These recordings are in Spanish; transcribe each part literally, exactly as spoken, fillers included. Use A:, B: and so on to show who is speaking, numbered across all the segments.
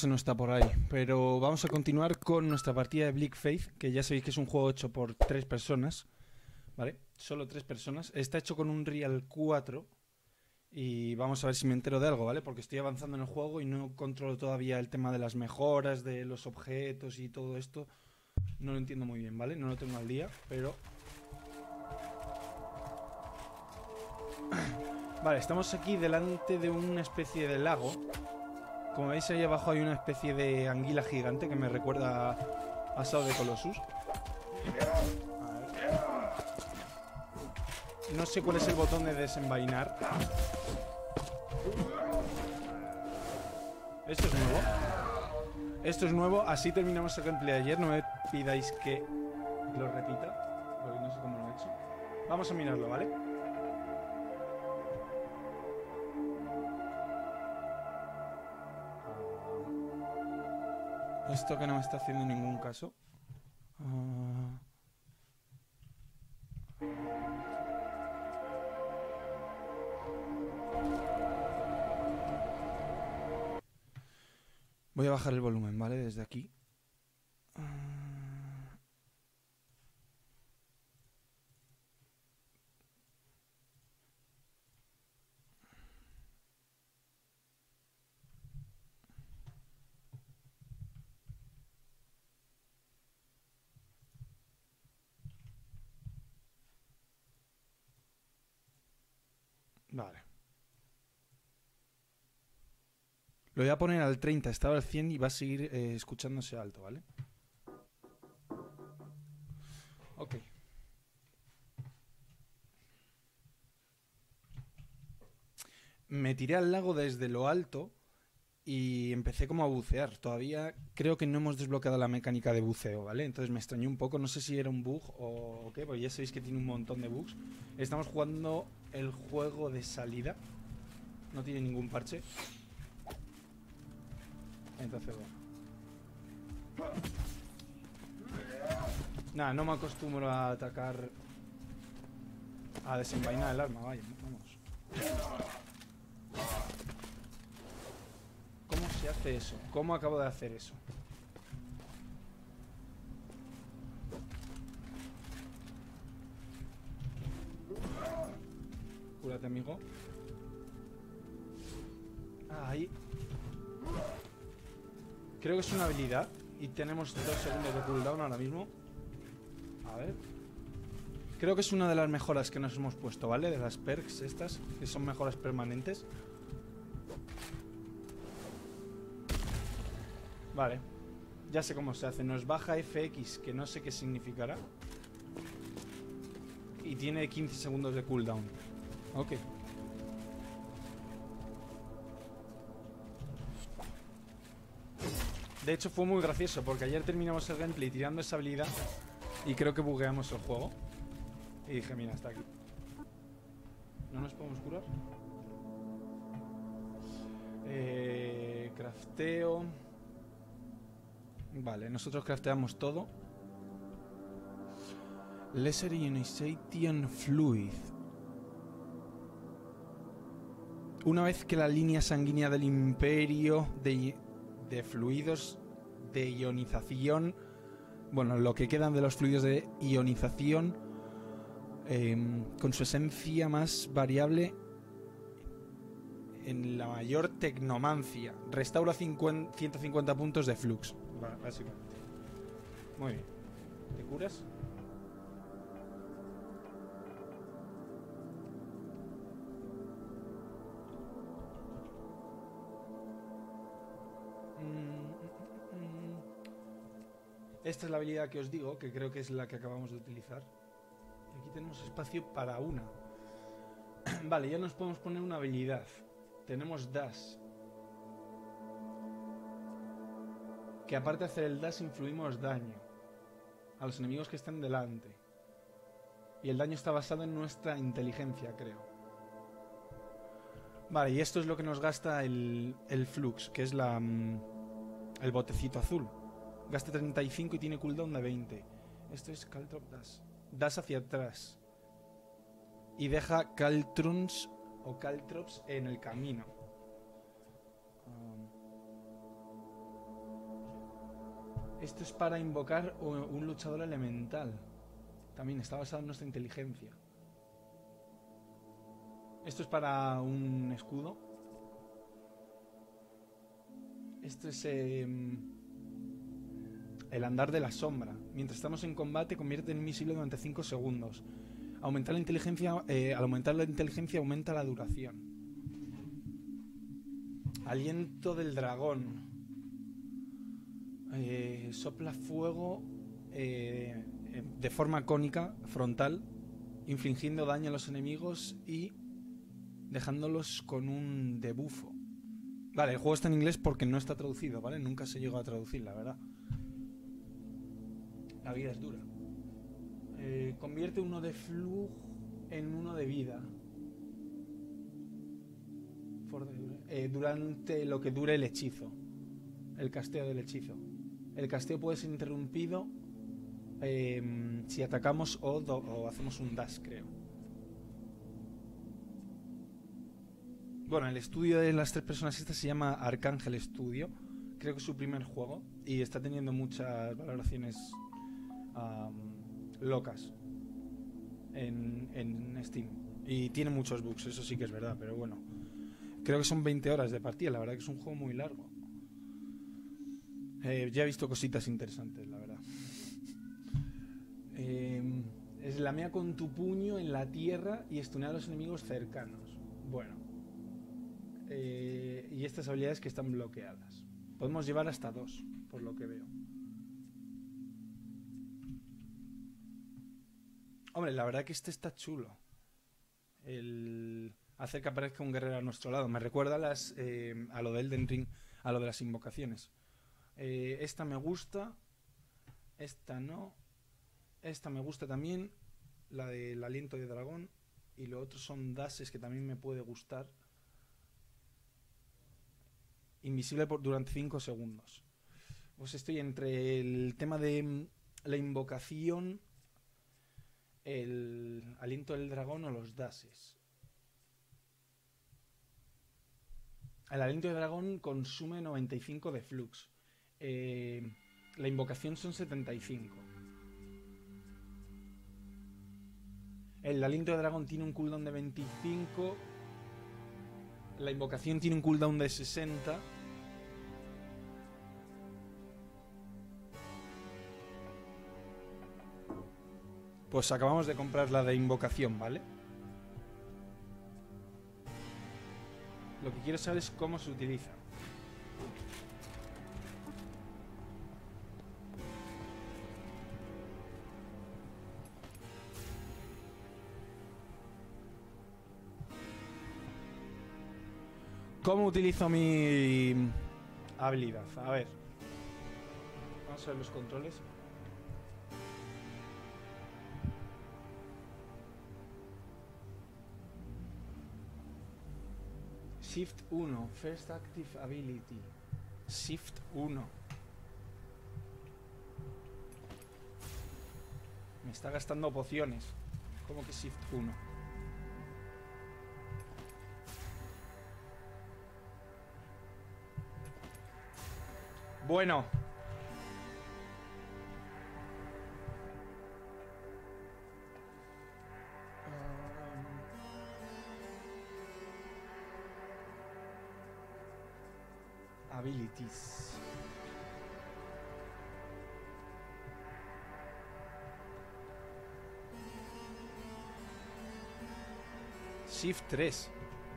A: José no está por ahí, pero vamos a continuar con nuestra partida de Bleak Faith, que ya sabéis que es un juego hecho por tres personas, ¿vale? Solo tres personas. Está hecho con un Real cuatro y vamos a ver si me entero de algo, ¿vale? Porque estoy avanzando en el juego y no controlo todavía el tema de las mejoras, de los objetos y todo esto. No lo entiendo muy bien, ¿vale? No lo tengo al día, pero... Vale, estamos aquí delante de una especie de lago. Como veis ahí abajo hay una especie de anguila gigante que me recuerda a, a Shadow of the Colossus. No sé cuál es el botón de desenvainar. Esto es nuevo. Esto es nuevo, así terminamos el gameplay de ayer. No me pidáis que lo repita, porque no sé cómo lo he hecho. Vamos a mirarlo, ¿vale? Esto que no me está haciendo ningún caso. Uh... Voy a bajar el volumen, ¿vale? Desde aquí. Uh... Vale. Lo voy a poner al treinta, estaba al cien y va a seguir eh, escuchándose alto, ¿vale? Ok. Me tiré al lago desde lo alto y empecé como a bucear. Todavía creo que no hemos desbloqueado la mecánica de buceo, ¿vale? Entonces me extrañó un poco, no sé si era un bug o qué, porque ya sabéis que tiene un montón de bugs. Estamos jugando el juego de salida. No tiene ningún parche. Entonces, bueno. Nada, no me acostumbro a atacar... A desenvainar el arma, vaya, vamos. ¿Cómo se hace eso? ¿Cómo acabo de hacer eso? Cúrate, amigo. Ah, ahí. Creo que es una habilidad. Y tenemos dos segundos de cooldown ahora mismo. A ver. Creo que es una de las mejoras que nos hemos puesto, ¿vale? De las perks estas, que son mejoras permanentes. Vale. Ya sé cómo se hace. Nos baja F X, que no sé qué significará. Y tiene quince segundos de cooldown. Ok. De hecho fue muy gracioso, porque ayer terminamos el gameplay tirando esa habilidad y creo que bugueamos el juego. Y dije, mira, está aquí. ¿No nos podemos curar? Eh, crafteo. Vale, nosotros crafteamos todo. Lesser Ionization Fluid. Una vez que la línea sanguínea del imperio de, de fluidos de ionización, bueno, lo que quedan de los fluidos de ionización, eh, con su esencia más variable en la mayor tecnomancia, restaura cincuenta, ciento cincuenta puntos de flux, básicamente. Muy bien. ¿Te curas? Esta es la habilidad que os digo, que creo que es la que acabamos de utilizar. Y aquí tenemos espacio para una. Vale, ya nos podemos poner una habilidad. Tenemos Dash. Que aparte de hacer el Dash, influimos daño a los enemigos que están delante. Y el daño está basado en nuestra inteligencia, creo. Vale, y esto es lo que nos gasta el, el Flux, que es la el botecito azul. Gasta treinta y cinco y tiene cooldown de veinte. Esto es Caltrop Dash. Dash hacia atrás. Y deja Caltrons o Caltrops en el camino. Um. Esto es para invocar un luchador elemental. También está basado en nuestra inteligencia. Esto es para un escudo. Esto es eh, el andar de la sombra. Mientras estamos en combate, convierte en invisible durante cinco segundos. Aumentar la inteligencia, eh, al aumentar la inteligencia aumenta la duración. Aliento del dragón. Eh, sopla fuego eh, de forma cónica, frontal, infligiendo daño a los enemigos y dejándolos con un debuffo. Vale, el juego está en inglés porque no está traducido, ¿vale? Nunca se llegó a traducir, la verdad. La vida es dura. Eh, convierte uno de flujo en uno de vida. For the, eh, durante lo que dure el hechizo. El casteo del hechizo. El casteo puede ser interrumpido eh, si atacamos o, do, o hacemos un dash, creo. Bueno, el estudio de las tres personas estas se llama Arcángel Studio. Creo que es su primer juego y está teniendo muchas valoraciones um, locas en, en Steam. Y tiene muchos bugs, eso sí que es verdad, pero bueno. Creo que son veinte horas de partida, la verdad que es un juego muy largo. Eh, ya he visto cositas interesantes, la verdad. Eh, eslamea con tu puño en la tierra y estunea a los enemigos cercanos. Bueno. Eh, y estas habilidades que están bloqueadas. Podemos llevar hasta dos, por lo que veo. Hombre, la verdad que este está chulo. El hacer que aparezca un guerrero a nuestro lado. Me recuerda a, las, eh, a lo de Elden Ring, a lo de las invocaciones. Eh, esta me gusta. Esta no. Esta me gusta también. La del aliento de dragón. Y lo otro son dashes que también me puede gustar. Invisible por, durante cinco segundos. Pues estoy entre el tema de la invocación, el aliento del dragón o los dashes. El aliento del dragón consume noventa y cinco de flux. Eh, la invocación son setenta y cinco. El aliento del dragón tiene un cooldown de veinticinco. La invocación tiene un cooldown de sesenta. Pues acabamos de comprar la de invocación, ¿vale? Lo que quiero saber es cómo se utiliza. ¿Cómo utilizo mi habilidad? A ver. Vamos a ver los controles. Shift uno, First Active Ability. Shift uno. Me está gastando pociones. ¿Cómo que Shift uno? Bueno. Abilities. Shift tres.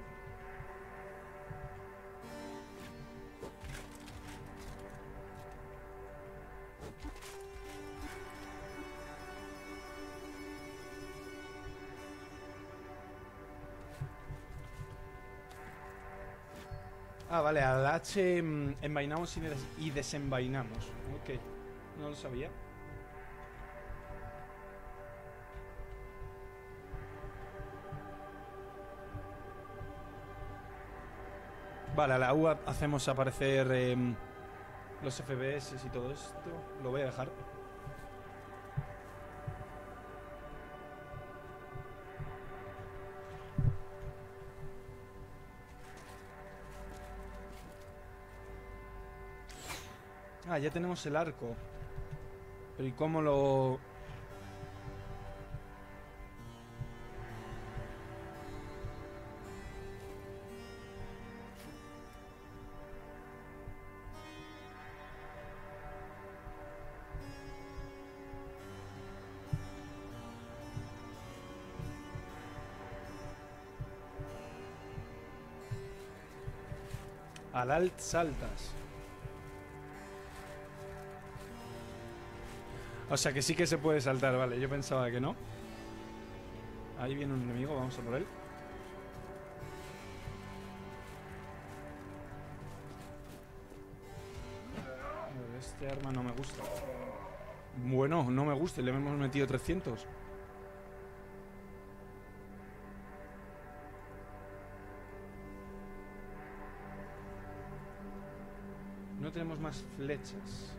A: Ah, vale, al H mm, envainamos y, des y desenvainamos. Ok, no lo sabía. Vale, a la U hacemos aparecer eh, los F P S y todo esto. Lo voy a dejar. Ah, ya tenemos el arco. Pero ¿y cómo lo...? Al alt saltas. O sea que sí que se puede saltar, vale. Yo pensaba que no. Ahí viene un enemigo, vamos a por él. Este arma no me gusta. Bueno, no me gusta, le hemos metido trescientos. No tenemos más flechas.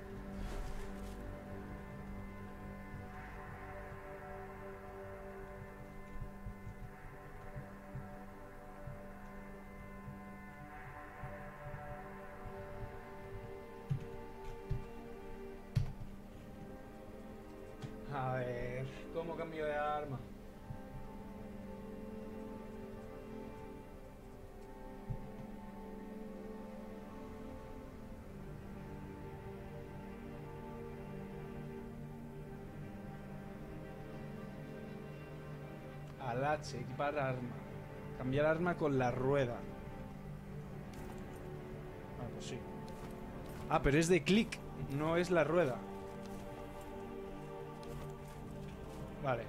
A: A ver, ¿cómo cambio de arma? Al H, equipar arma. Cambiar arma con la rueda. Ah, pues sí. Ah, pero es de clic, no es la rueda. Vale.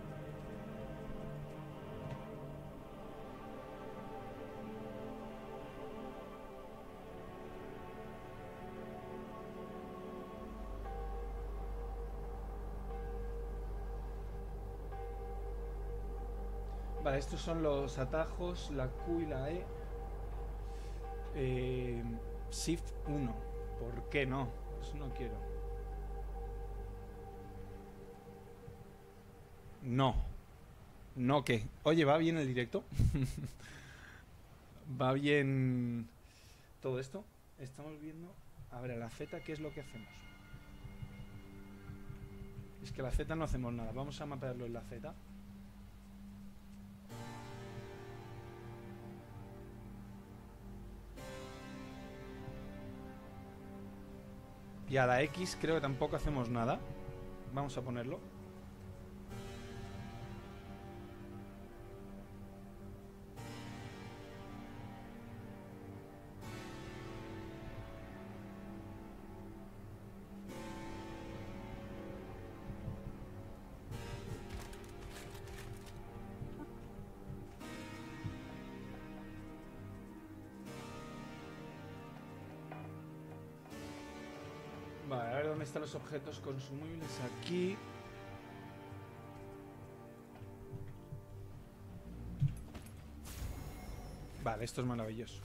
A: Vale, estos son los atajos, la Q y la E. Eh, Shift uno. ¿Por qué no? Eso no quiero. No. No, ¿qué? Oye, ¿va bien el directo? ¿Va bien todo esto? Estamos viendo... A ver, a la Z, ¿qué es lo que hacemos? Es que a la Z no hacemos nada. Vamos a mapearlo en la Z. Y a la X creo que tampoco hacemos nada. Vamos a ponerlo. Vale, a ver dónde están los objetos consumibles. Aquí. Vale, esto es maravilloso.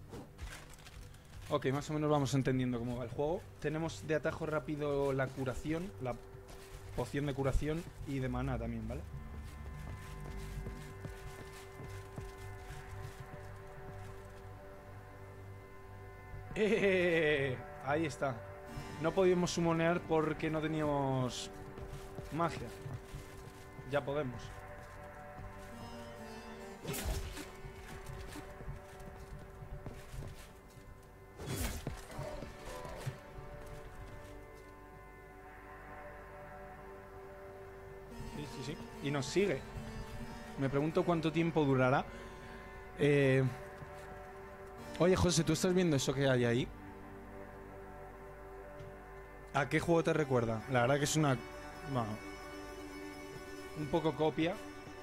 A: Ok, más o menos vamos entendiendo cómo va el juego. Tenemos de atajo rápido la curación, la poción de curación y de maná también, ¿vale? ¡Eh! Ahí está. No podíamos sumonear porque no teníamos magia. Ya podemos. Sí, sí, sí. Y nos sigue. Me pregunto cuánto tiempo durará. Eh... Oye, José, ¿tú estás viendo eso que hay ahí? ¿A qué juego te recuerda? La verdad que es una... Bueno, un poco copia.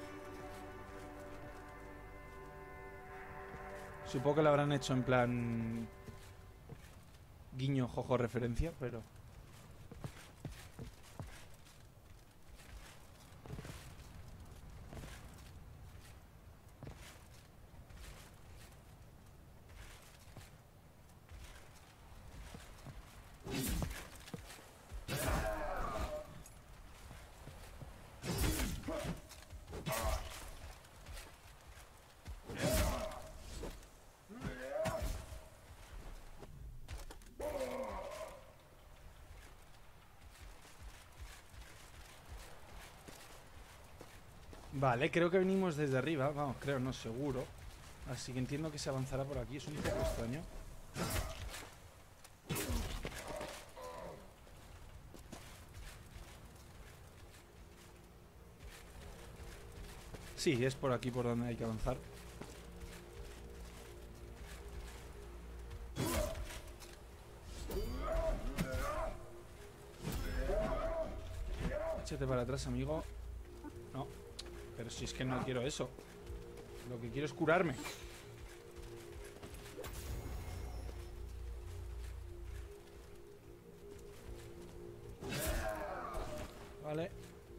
A: Supongo que lo habrán hecho en plan... guiño, jojo, referencia, pero... Vale, creo que venimos desde arriba. Vamos, creo, no, seguro. Así que entiendo que se avanzará por aquí. Es un poco extraño. Sí, es por aquí por donde hay que avanzar. Échate para atrás, amigo. No, pero si es que no quiero eso. Lo que quiero es curarme. Vale.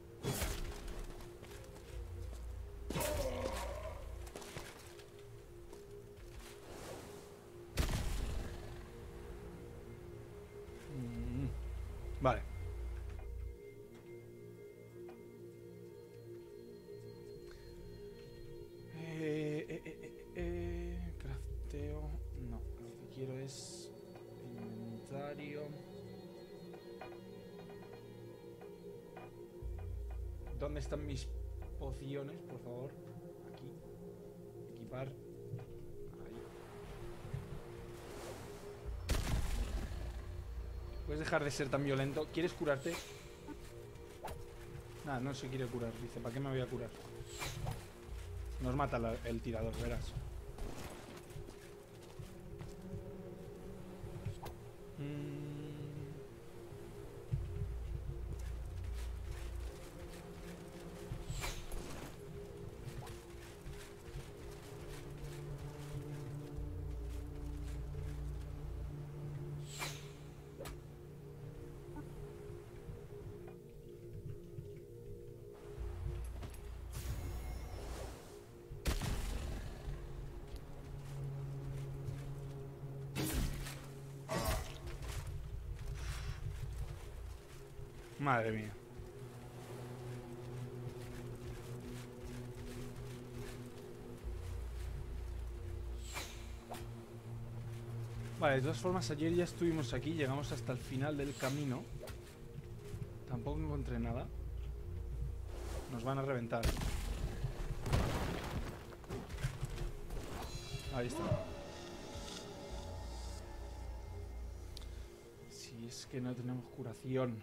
A: Mm, vale. Eh, eh, eh, eh, eh, crafteo. No, lo que quiero es inventario. ¿Dónde están mis pociones, por favor? Aquí. Equipar. Ahí. ¿Puedes dejar de ser tan violento? ¿Quieres curarte? Nada, no se quiere curar. Dice, ¿para qué me voy a curar? Nos mata la, el tirador, verás. Mm. Madre mía. Vale, de todas formas, ayer ya estuvimos aquí, llegamos hasta el final del camino. Tampoco encontré nada. Nos van a reventar. Ahí está. Si es que no tenemos curación.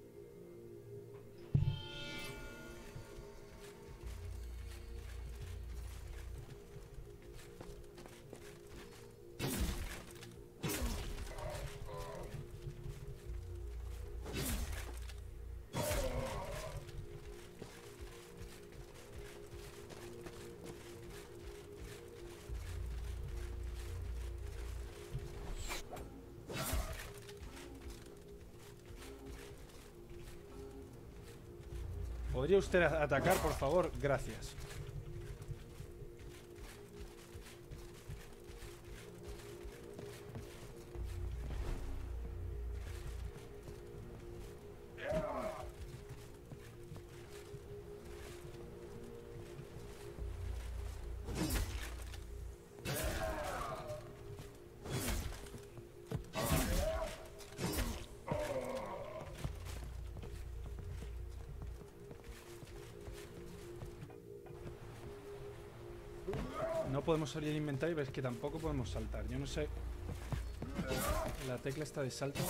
A: ¿Podría usted atacar, por favor? Gracias. No podemos salir del inventario, pero es que tampoco podemos saltar. Yo no sé. La tecla está de salto.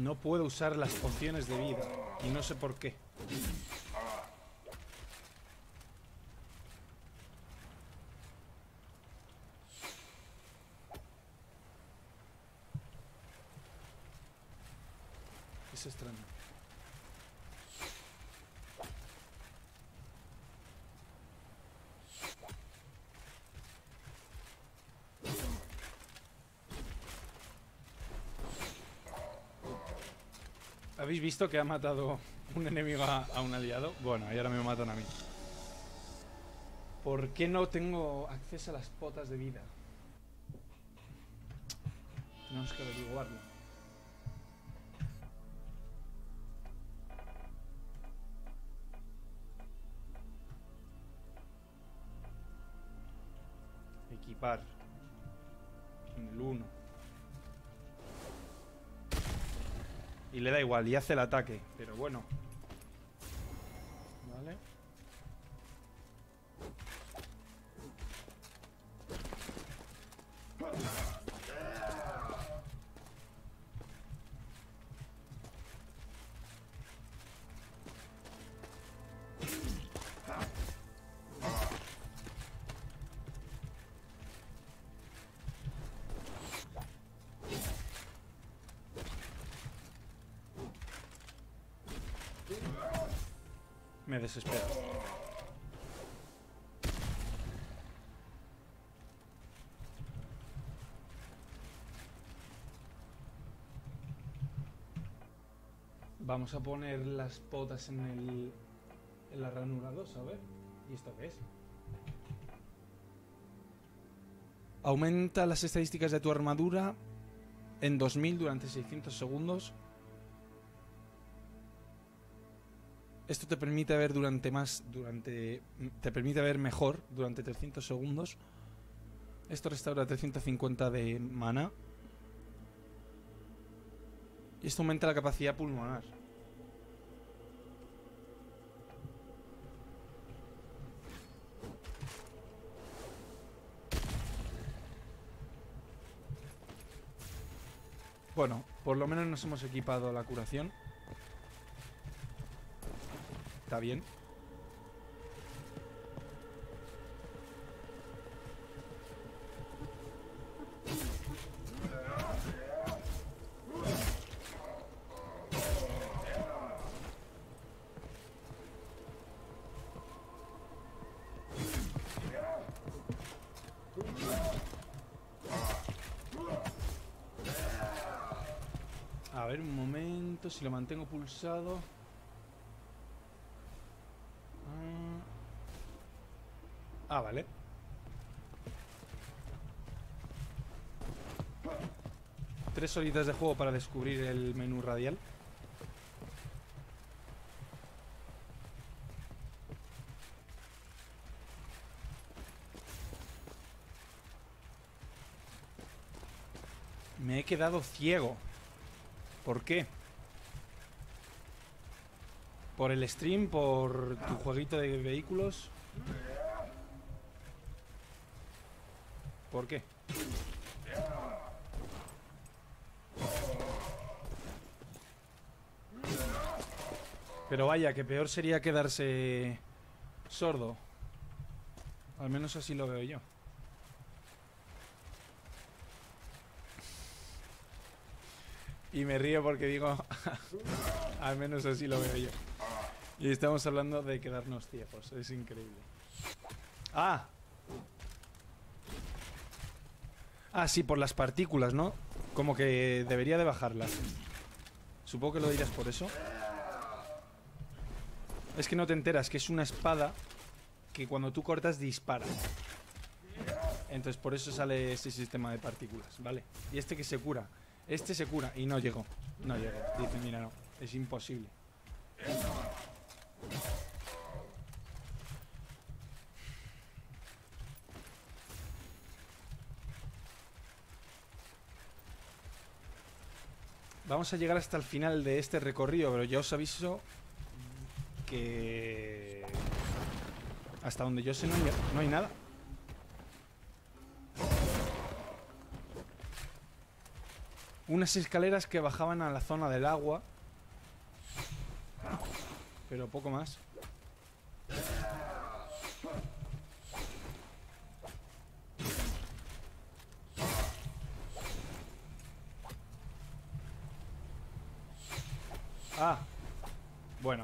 A: No puedo usar las pociones de vida. Y no sé por qué. Es extraño. ¿Habéis visto que ha matado un enemigo a, a un aliado? Bueno, y ahora me matan a mí. ¿Por qué no tengo acceso a las potas de vida? Tenemos que averiguarlo. Equipar. En el uno. Y le da igual, y hace el ataque. Pero bueno. Vale. Me desespero. Vamos a poner las potas en el en la ranura dos, a ver. ¿Y esto qué es? Aumenta las estadísticas de tu armadura en dos mil durante seiscientos segundos. Esto te permite ver durante más, durante, te permite ver mejor durante trescientos segundos. Esto restaura trescientos cincuenta de mana. Y esto aumenta la capacidad pulmonar. Bueno, por lo menos nos hemos equipado la curación. Está bien. A ver, un momento, si lo mantengo pulsado. Ah, vale. Tres horitas de juego para descubrir el menú radial. Me he quedado ciego. ¿Por qué? ¿Por el stream? ¿Por tu jueguito de vehículos? ¿Por qué? Pero vaya, que peor sería quedarse sordo. Al menos así lo veo yo. Y me río porque digo, al menos así lo veo yo. Y estamos hablando de quedarnos ciegos. Es increíble. ¡Ah! Ah, sí, por las partículas, ¿no? Como que debería de bajarlas. Supongo que lo dirás por eso. Es que no te enteras que es una espada que cuando tú cortas dispara. Entonces por eso sale ese sistema de partículas, ¿vale? Y este que se cura. Este se cura y no llegó. No llegó. Dice, mira, no. Es imposible. Vamos a llegar hasta el final de este recorrido, pero ya os aviso que hasta donde yo sé no hay, no hay nada. unas escaleras que bajaban a la zona del agua. Pero poco más. Ah, bueno.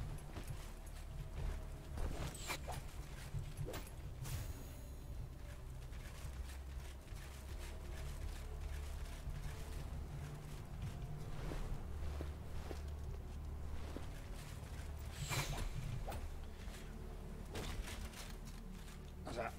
A: O sea...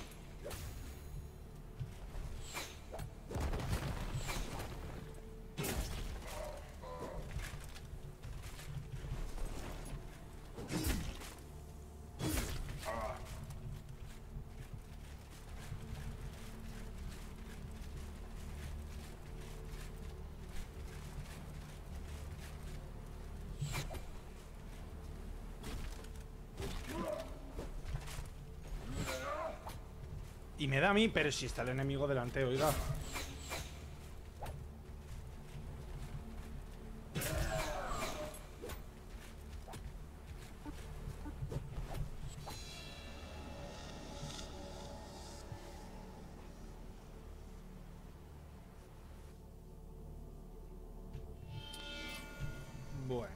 A: Y me da a mí, pero si está el enemigo delante, oiga. Bueno.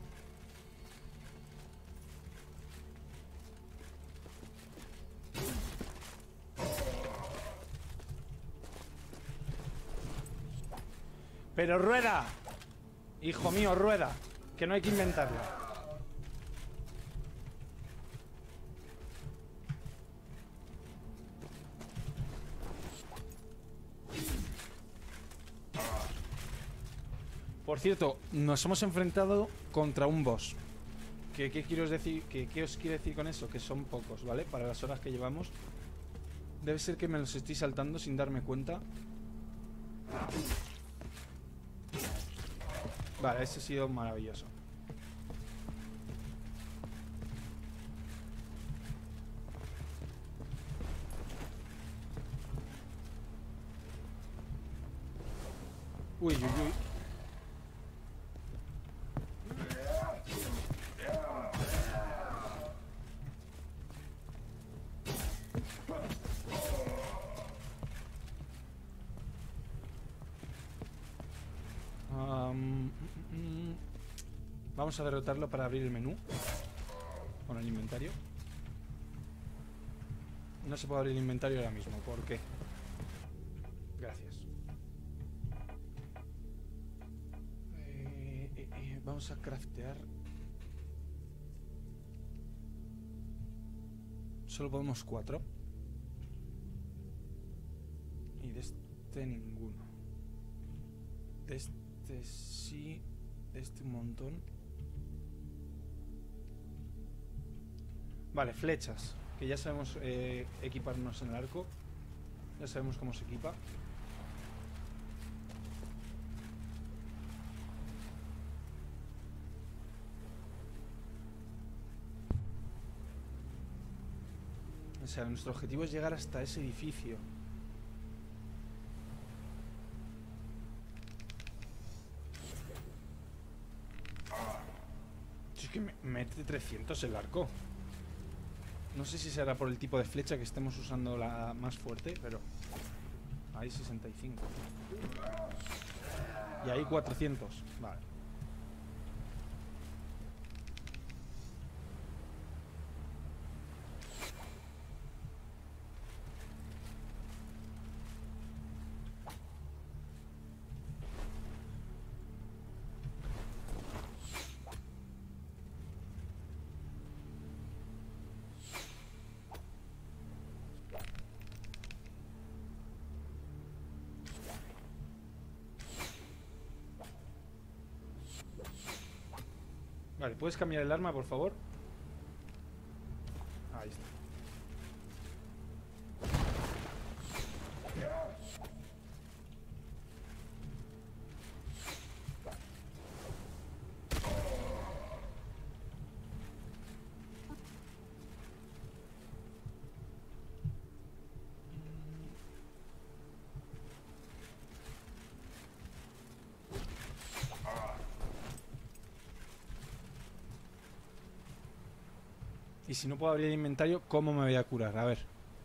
A: Pero rueda. Hijo mío, rueda. Que no hay que inventarla. Por cierto, nos hemos enfrentado contra un boss. ¿Qué, qué quiero decir? ¿Qué, qué os quiero decir con eso? Que son pocos, ¿vale? Para las horas que llevamos. Debe ser que me los estoy saltando sin darme cuenta. Vale, ese ha sido maravilloso. Uy, uy, uy. Um, mm, mm. Vamos a derrotarlo para abrir el menú con el inventario. No se puede abrir el inventario ahora mismo. ¿Por qué? Gracias. Eh, eh, eh, vamos a craftear. Solo podemos cuatro. Y de este ninguno. De este sí. De este un montón. Vale, flechas. Que ya sabemos eh, equiparnos en el arco. Ya sabemos cómo se equipa. O sea, nuestro objetivo es llegar hasta ese edificio. Es que me mete trescientos el arco. No sé si será por el tipo de flecha que estemos usando la más fuerte, pero... Hay sesenta y cinco. Y hay cuatrocientos. Vale. Vale, ¿puedes cambiar el arma, por favor? Ahí está. Y si no puedo abrir el inventario, ¿cómo me voy a curar? A ver.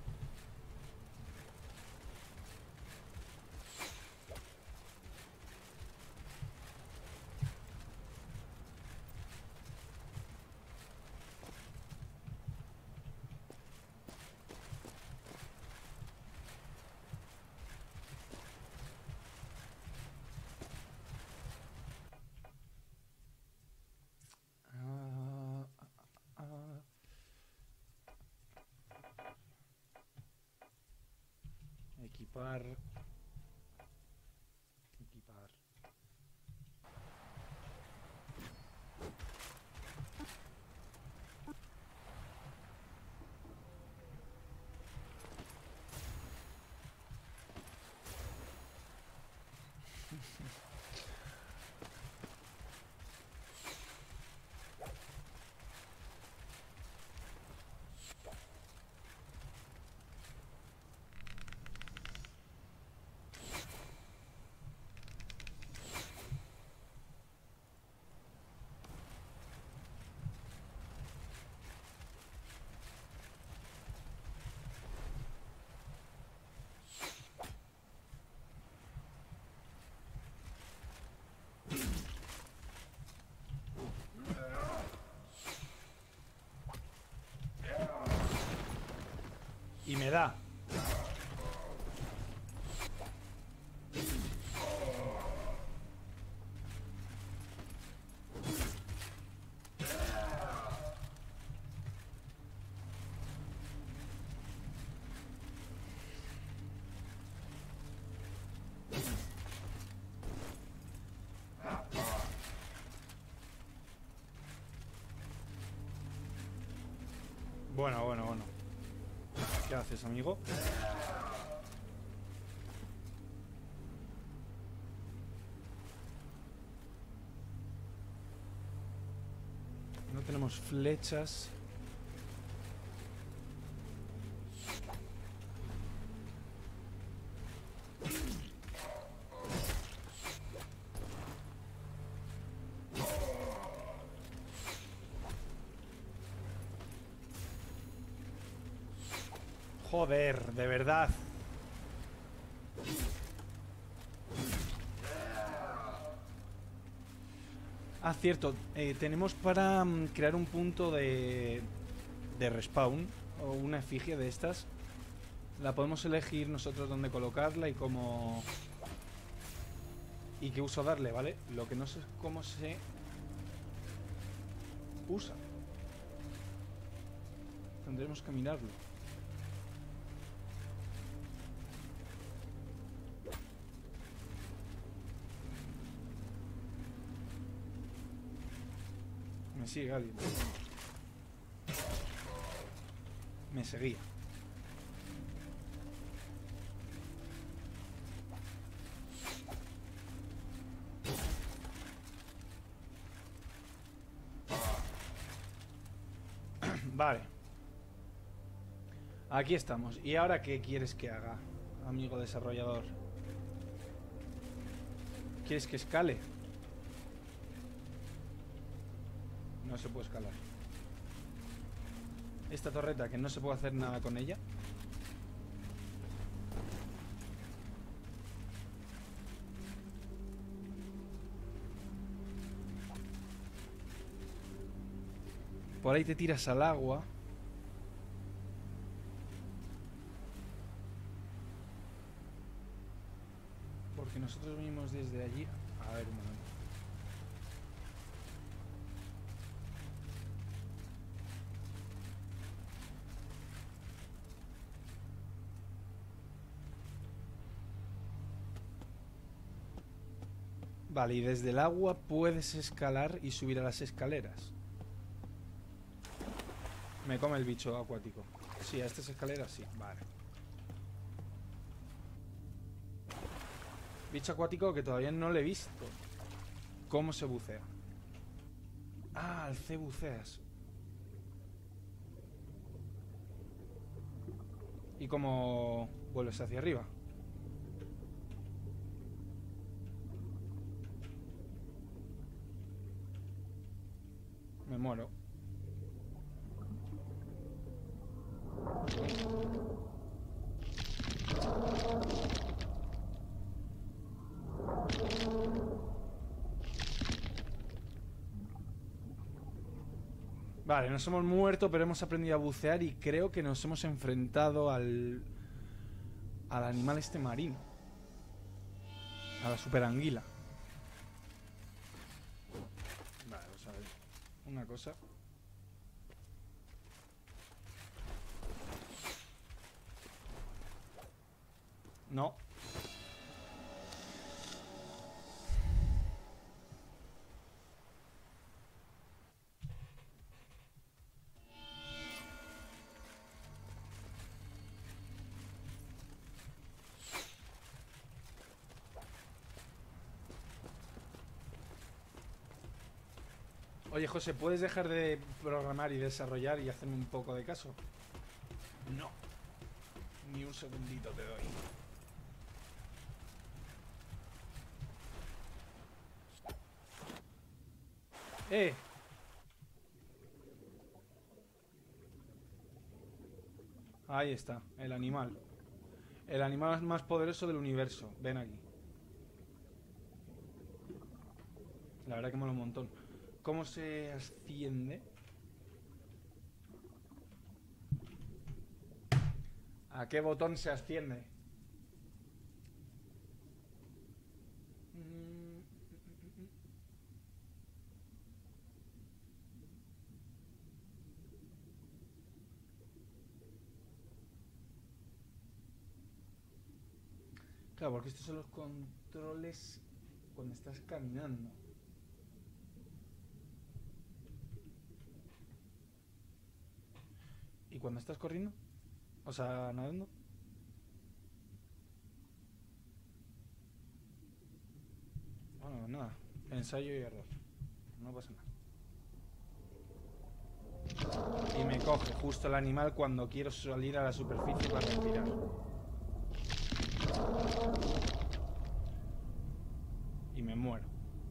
A: Ah, ah, ah. Equipar. Equipar. Y me da. Bueno, bueno, bueno. ¿Qué haces, amigo? No tenemos flechas. Joder, de verdad. Ah, cierto. Eh, tenemos para mm, crear un punto de, de respawn o una efigie de estas. La podemos elegir nosotros dónde colocarla y cómo... y qué uso darle, ¿vale? Lo que no sé es cómo se usa. Tendremos que mirarlo. Me sigue alguien. Me seguía. Vale. Aquí estamos. ¿Y ahora qué quieres que haga, amigo desarrollador? ¿Quieres que escale? No se puede escalar. Esta torreta, que no se puede hacer nada con ella. Por ahí te tiras al agua. Porque nosotros venimos desde allí. A ver, un momento. Vale, y desde el agua puedes escalar y subir a las escaleras. Me come el bicho acuático. Sí, a estas escaleras sí, vale. Bicho acuático que todavía no le he visto. ¿Cómo se bucea? Ah, al C buceas. ¿Y cómo vuelves hacia arriba? Me muero. Vale, nos hemos muerto, pero hemos aprendido a bucear y creo que nos hemos enfrentado al... al animal este marino. A la super anguila. Vale, vamos a ver. Una cosa. No. Oye, José, ¿puedes dejar de programar y desarrollar y hacerme un poco de caso? No. Ni un segundito te doy. ¡Eh! Ahí está, el animal. El animal más poderoso del universo. Ven aquí. La verdad que mola un montón. ¿Cómo se asciende? ¿A qué botón se asciende? Claro, porque estos son los controles cuando estás caminando. ¿Y cuando estás corriendo? O sea, nadando. Bueno, nada. Ensayo y error. No pasa nada. Y me coge justo el animal cuando quiero salir a la superficie para respirar. Y me muero.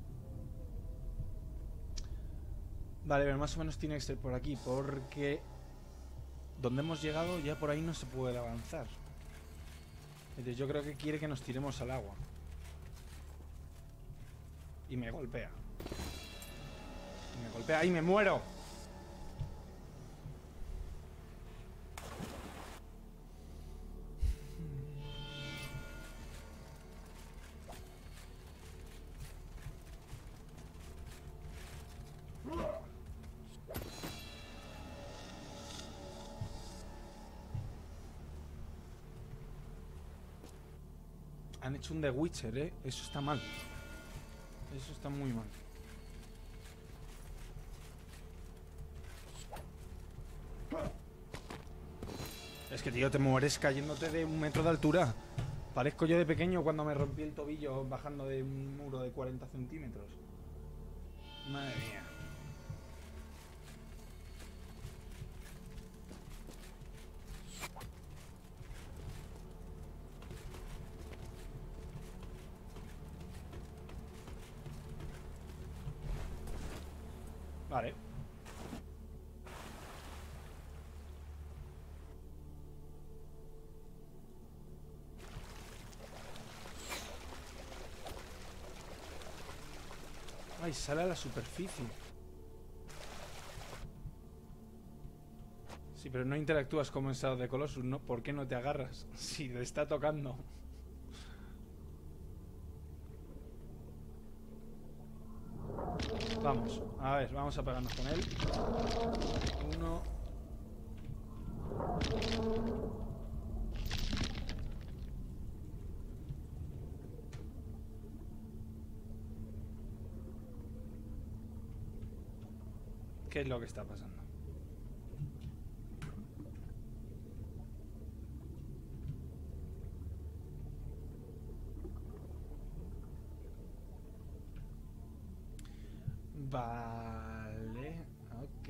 A: Vale, pero más o menos tiene que ser por aquí, porque donde hemos llegado ya por ahí no se puede avanzar. Entonces yo creo que quiere que nos tiremos al agua. Y me golpea. Y me golpea y me muero. Han hecho un The Witcher, ¿eh? Eso está mal. Eso está muy mal. Es que, tío, te mueres cayéndote de un metro de altura. Parezco yo de pequeño cuando me rompí el tobillo bajando de un muro de cuarenta centímetros. Madre mía. Vale. Ay, sale a la superficie. Sí, pero no interactúas como en Shadow de Colossus, ¿no? ¿Por qué no te agarras? Si te está tocando. Vamos, a ver, vamos a pegarnos con él. Uno. ¿Qué es lo que está pasando? Vale, ok.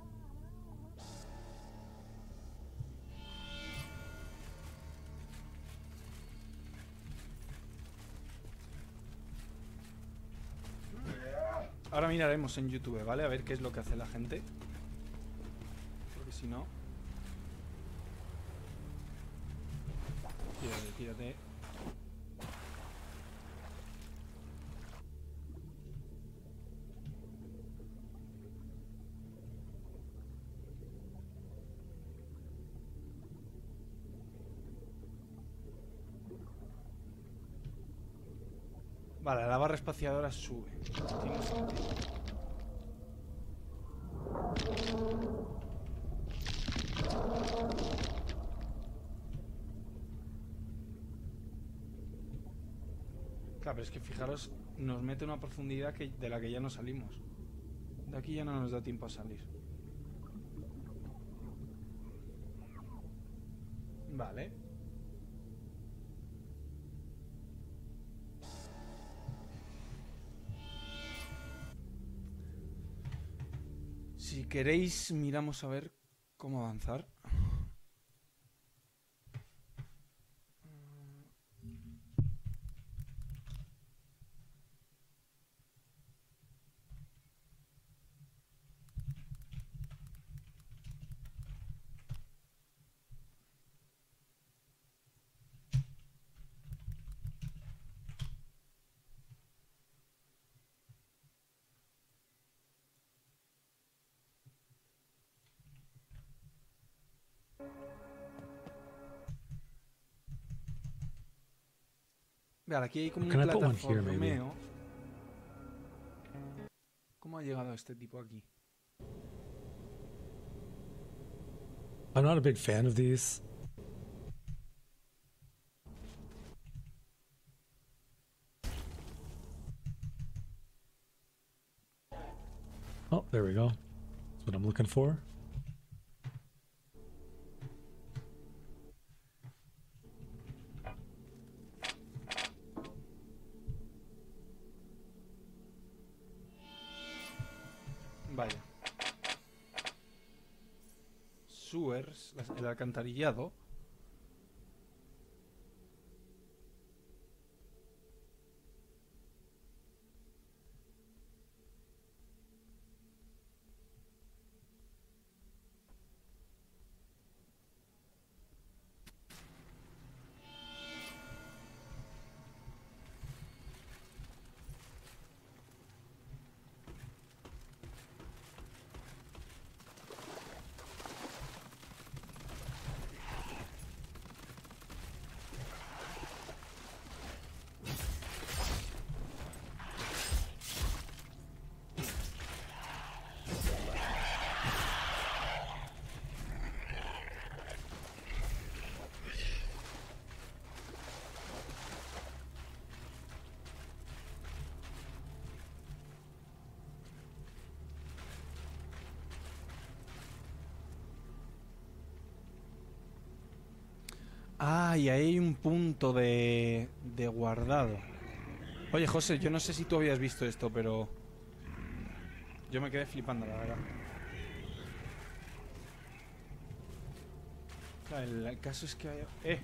A: Ahora miraremos en YouTube, ¿vale? A ver qué es lo que hace la gente. Porque si no... Tírate, tírate. Vale, la barra espaciadora sube. Tiene sentido. Claro, pero es que fijaros, nos mete una profundidad que, de la que ya no salimos. De aquí ya no nos da tiempo a salir. Vale. Si queréis, miramos a ver cómo avanzar. Vale, aquí hay como un
B: Can I put one here, maybe?
A: plataformeo. ¿Cómo ha llegado este tipo aquí?
B: I'm not a big fan of these. Oh, there we go. That's what I'm looking for.
A: Vaya. Sewers, las- el alcantarillado. Ah, y ahí hay un punto de, de guardado. Oye, José, yo no sé si tú habías visto esto, pero yo me quedé flipando, la verdad. Claro, el, el caso es que hay... ¡Eh!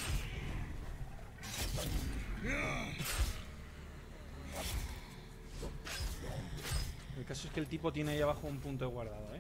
A: El caso es que el tipo tiene ahí abajo un punto de guardado, ¿eh?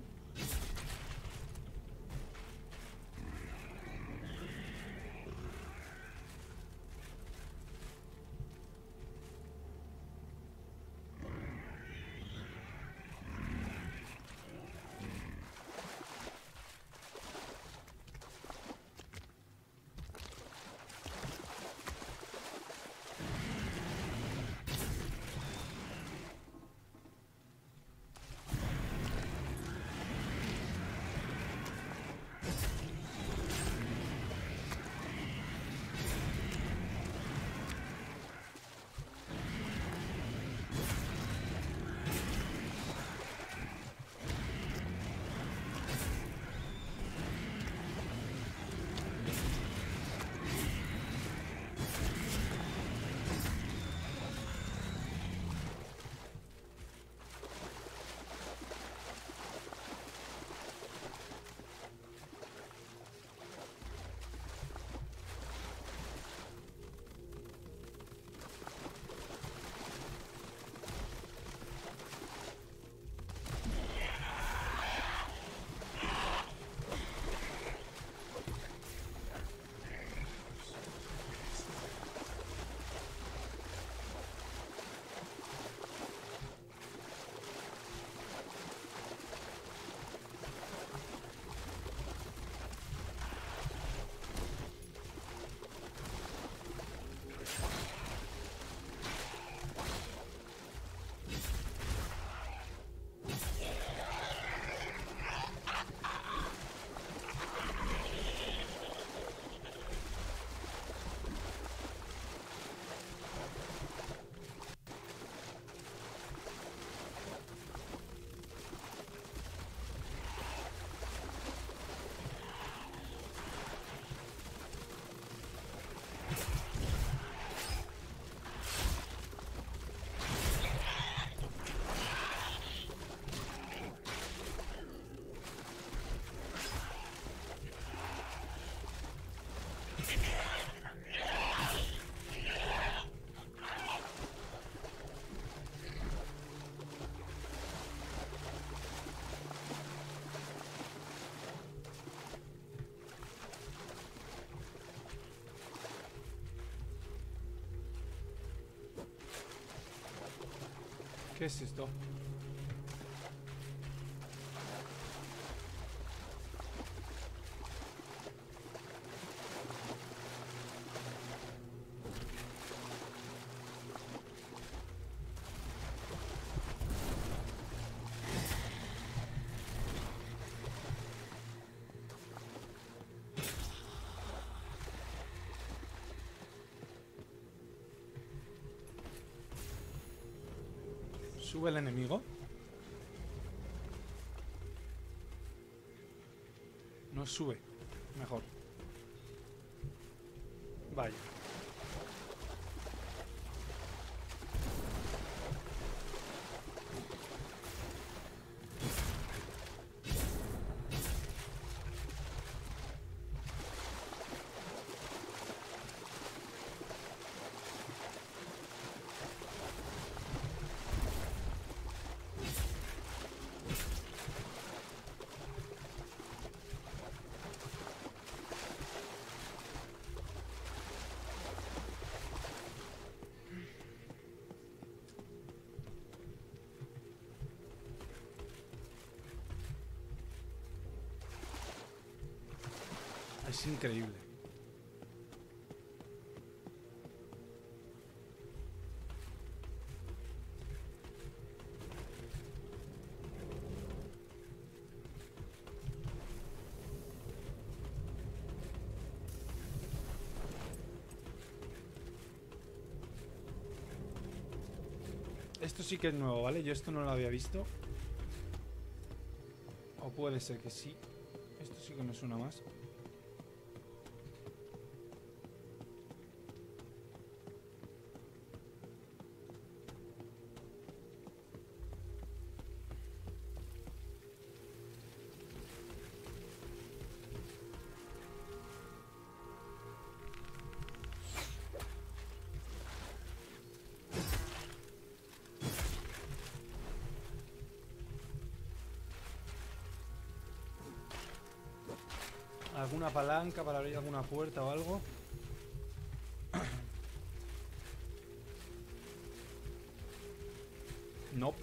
A: ¿Qué es esto? ¿Sube el enemigo? No sube. Mejor. Vaya. Es increíble. Esto sí que es nuevo, ¿vale? Yo esto no lo había visto. O puede ser que sí. Esto sí que me suena más. ¿Alguna palanca para abrir alguna puerta o algo? No.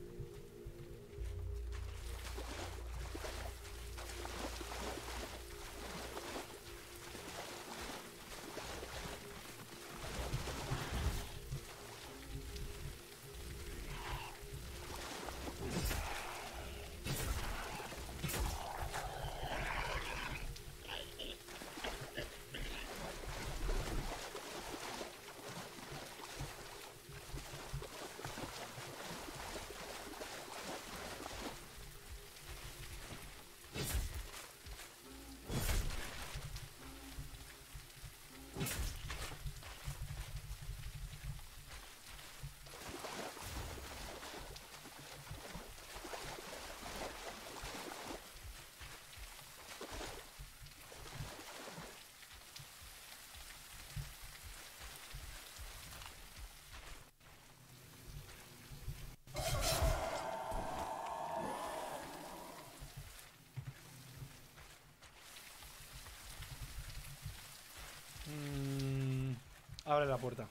A: Mm, abre la puerta.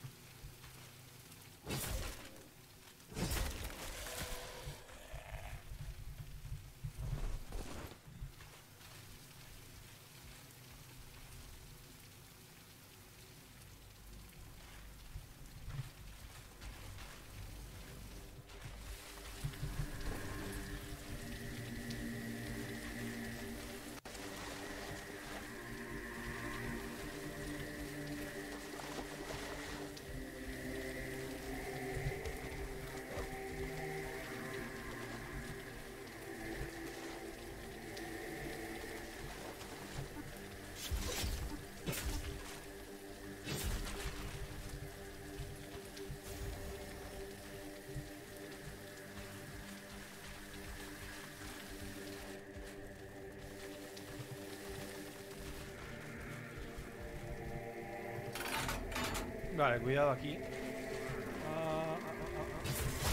A: Vale, cuidado aquí. Ah, ah, ah, ah.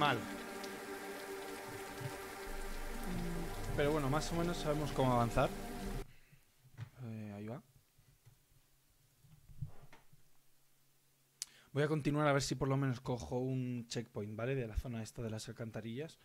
A: mal. Pero bueno, más o menos sabemos cómo avanzar. Eh, ahí va. Voy a continuar a ver si por lo menos cojo un checkpoint, ¿vale? De la zona esta de las alcantarillas.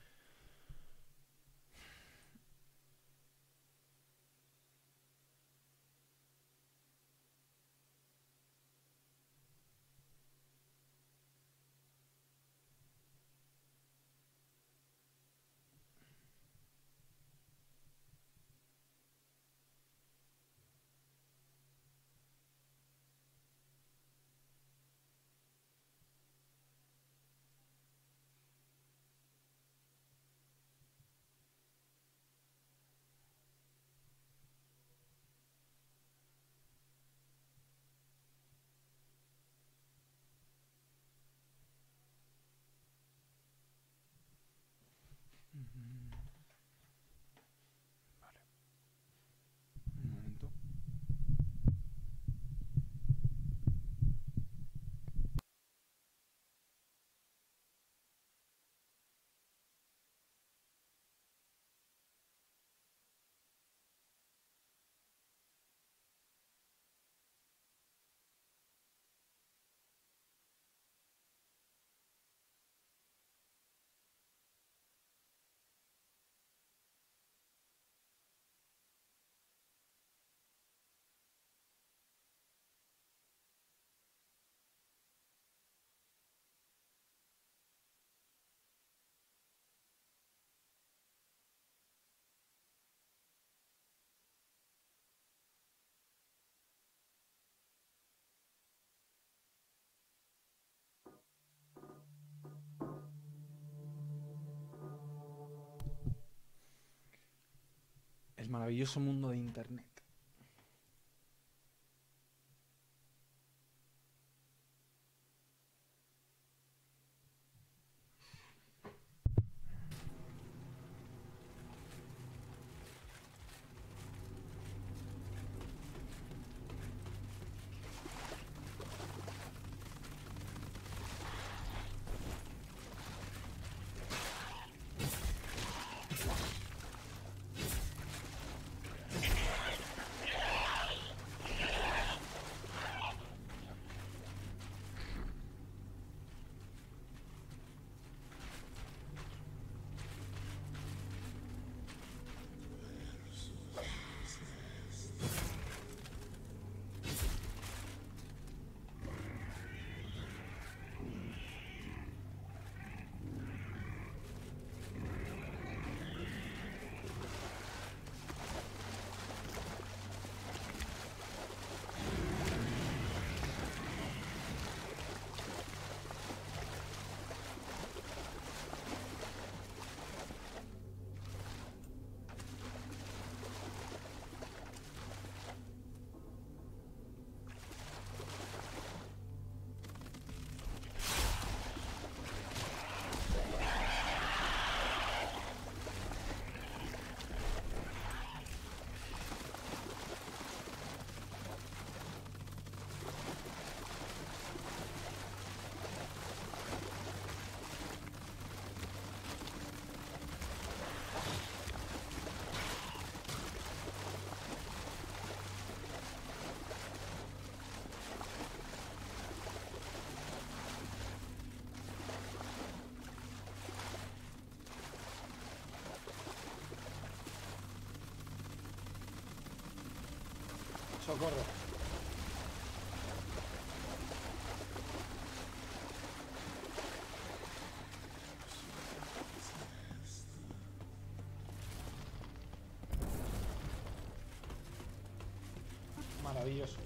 A: Vale. Un momento. El maravilloso mundo de Internet. Socorro. Maravilloso.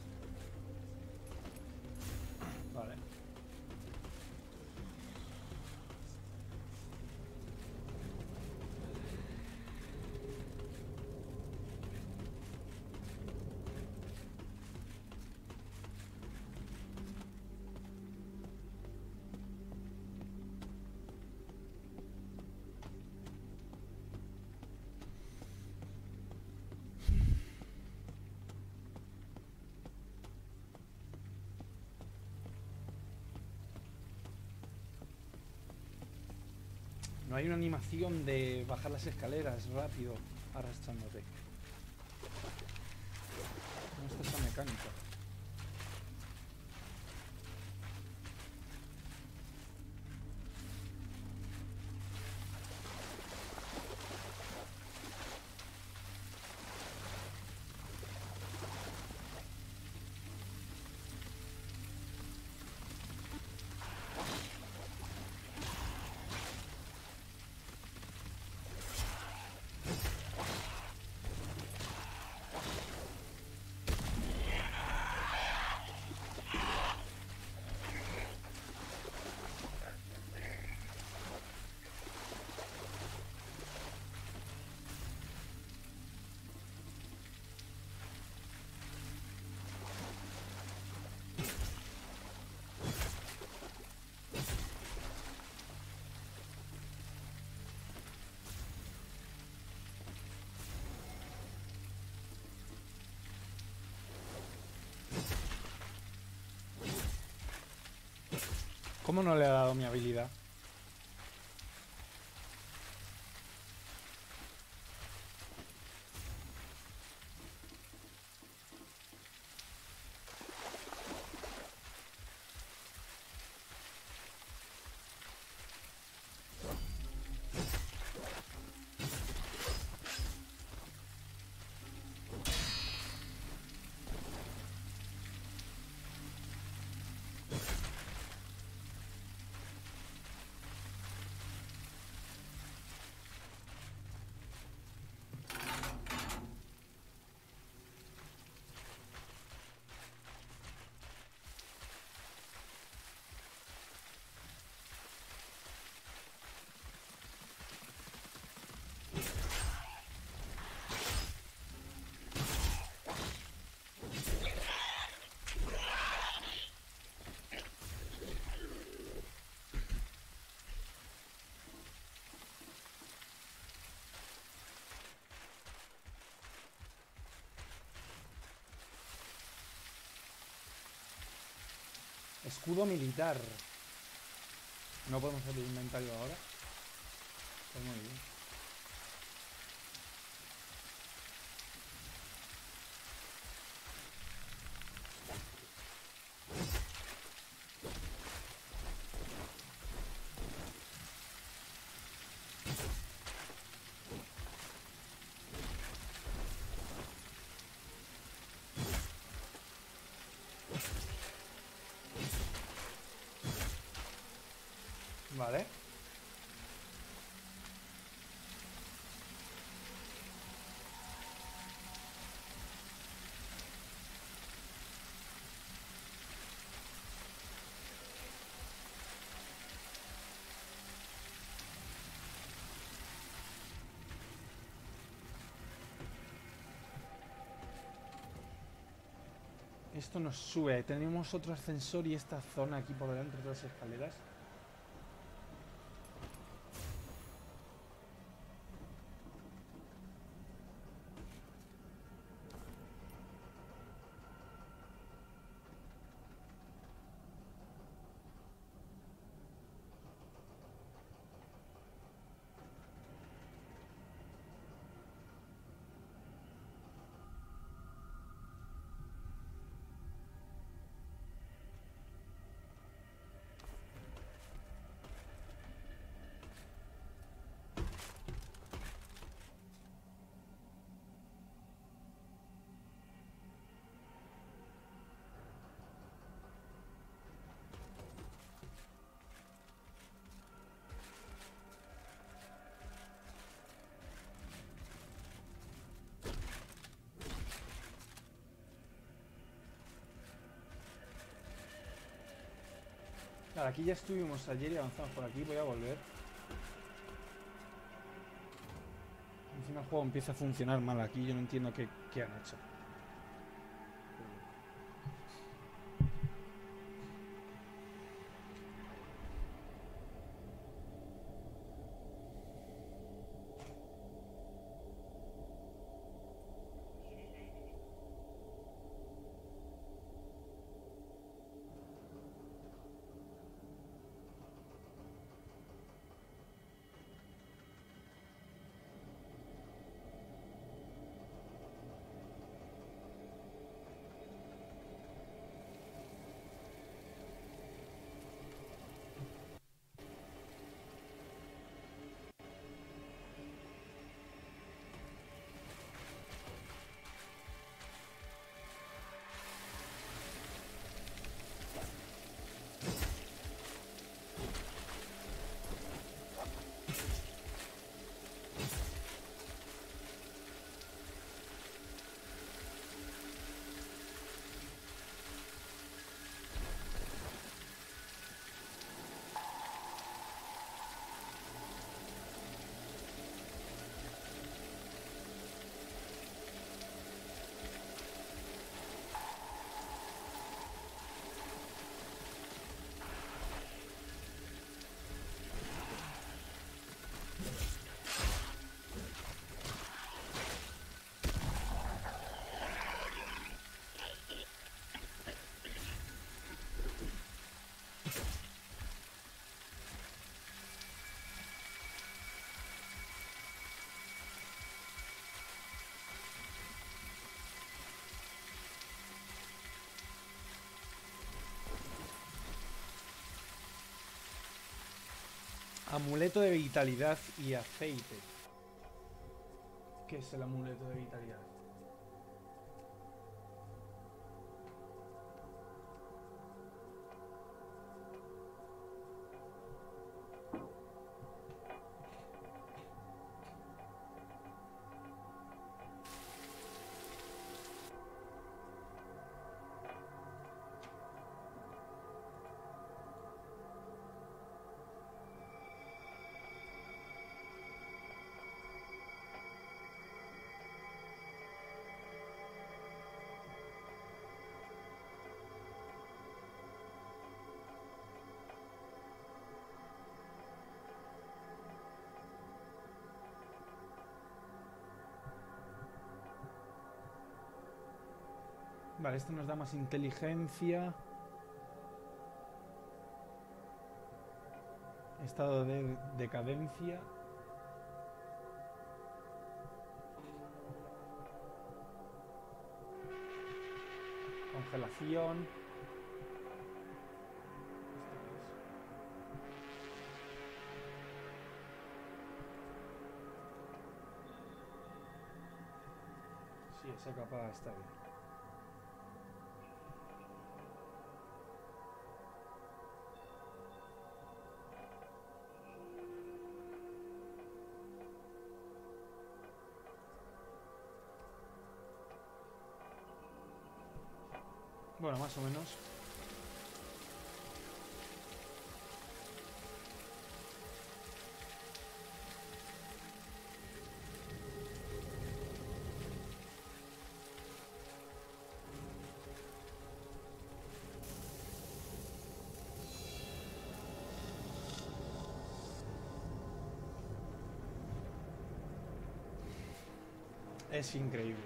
A: Vale. No hay una animación de bajar las escaleras rápido arrastrándote. No está esa mecánica. ¿Cómo no le ha dado mi habilidad? Escudo militar. No podemos hacer el inventario ahora. Pues muy bien. Vale. Esto nos sube. Tenemos otro ascensor y esta zona aquí por delante de las escaleras. Claro, aquí ya estuvimos ayer y avanzamos por aquí. Voy a volver. Encima el juego empieza a funcionar mal aquí. Yo no entiendo qué, qué han hecho. Amuleto de vitalidad y aceite. ¿Qué es el amuleto de vitalidad? Vale, esto nos da más inteligencia. Estado de decadencia. Congelación. Sí, esa capa está bien. Bueno, más o menos. Es increíble.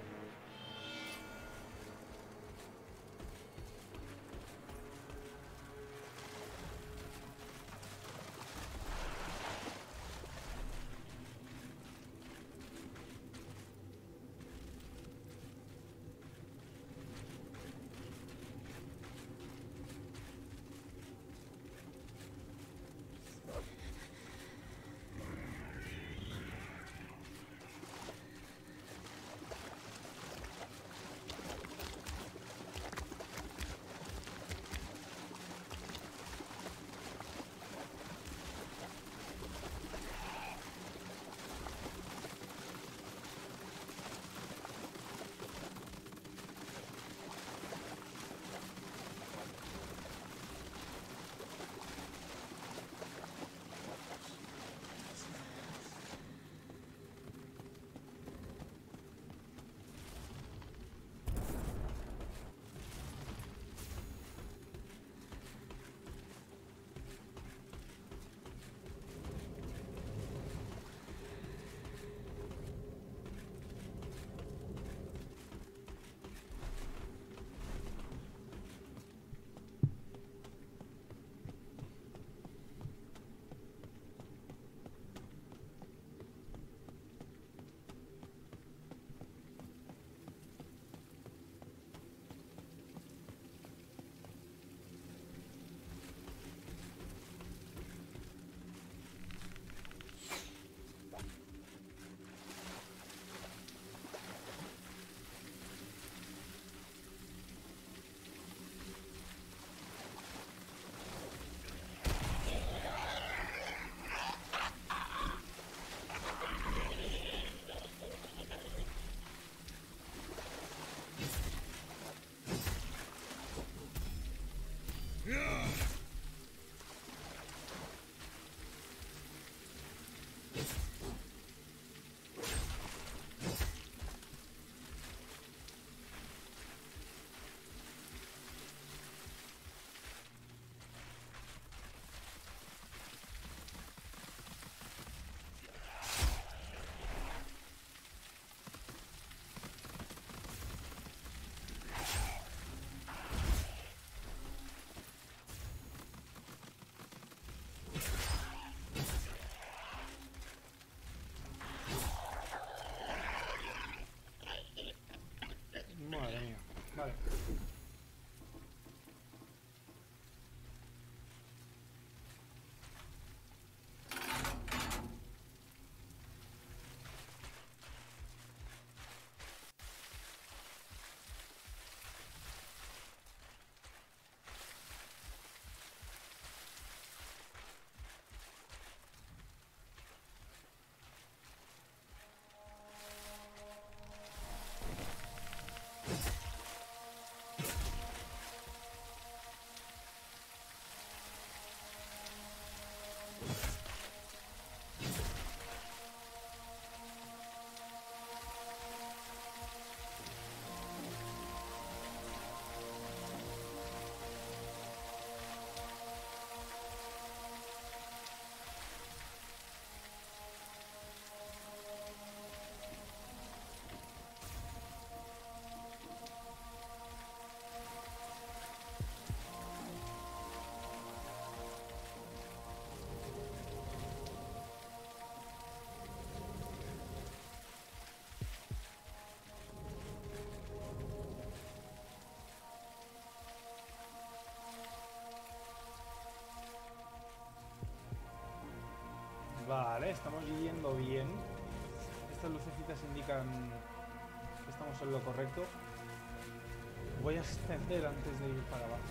A: Vale, estamos yendo bien. Estas lucecitas indican que estamos en lo correcto. Voy a ascender antes de ir para abajo.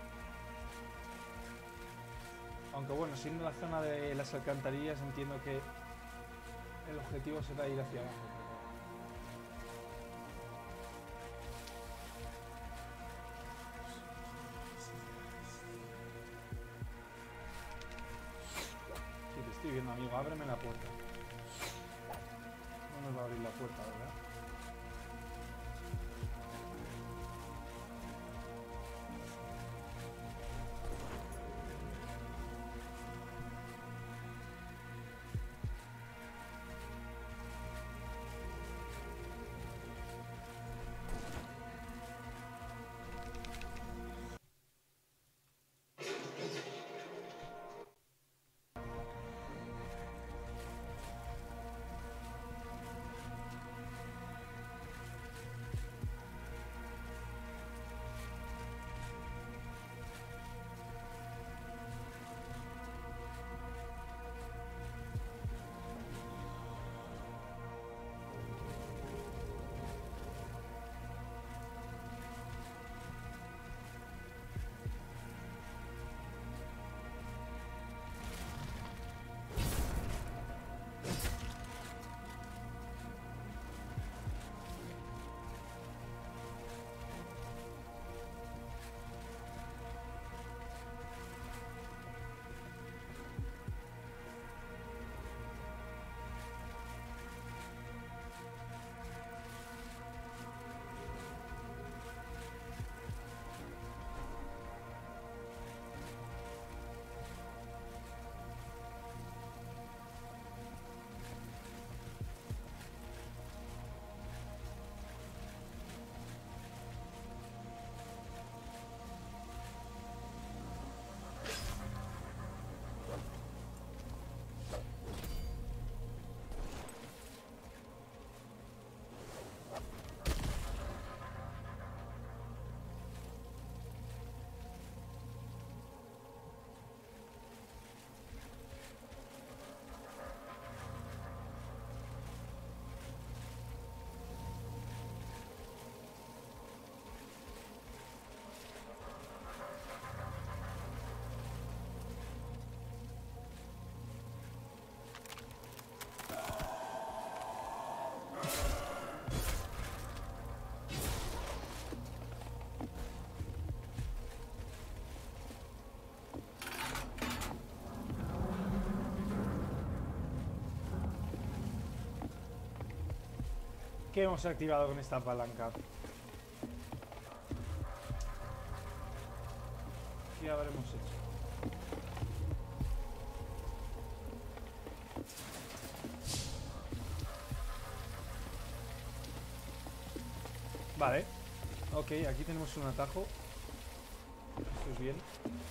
A: Aunque bueno, siendo la zona de las alcantarillas, entiendo que el objetivo será ir hacia abajo. Sí, te estoy viendo, amigo. Ábreme la puerta. No nos va a abrir la puerta, ¿verdad? ¿Qué hemos activado con esta palanca? ¿Qué habremos hecho? Vale. Ok, aquí tenemos un atajo. Esto es bien.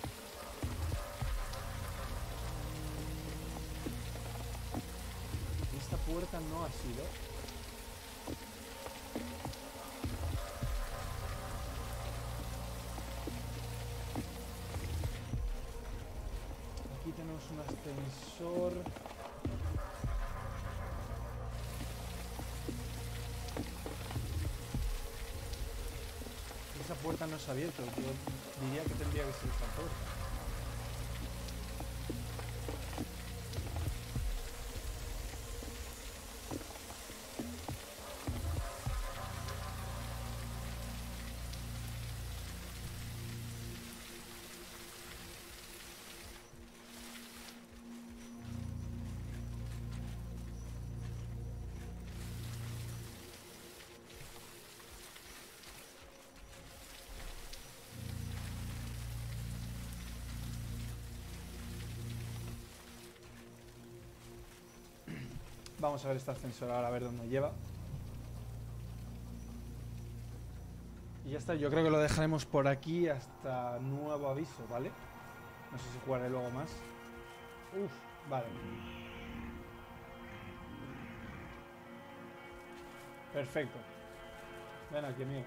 A: Esta puerta no ha sido... Aquí tenemos un ascensor. Esa puerta no se ha abierto. Yo diría que tendría que ser esta puerta. Vamos a ver este ascensor ahora, a ver dónde lleva. Y ya está, yo creo que lo dejaremos por aquí hasta nuevo aviso, ¿vale? No sé si jugaré luego más. Uf, vale. Perfecto. Ven aquí, amigo.